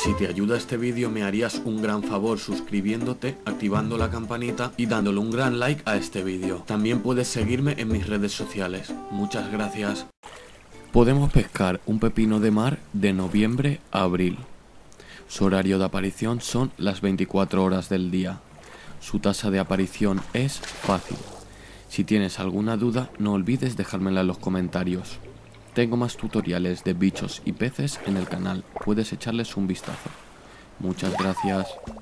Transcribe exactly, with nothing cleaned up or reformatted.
Si te ayuda este vídeo me harías un gran favor suscribiéndote, activando la campanita y dándole un gran like a este vídeo. También puedes seguirme en mis redes sociales. Muchas gracias. Podemos pescar un pepino de mar de noviembre a abril. Su horario de aparición son las veinticuatro horas del día. Su tasa de aparición es fácil. Si tienes alguna duda, no olvides dejármela en los comentarios. Tengo más tutoriales de bichos y peces en el canal, puedes echarles un vistazo. Muchas gracias.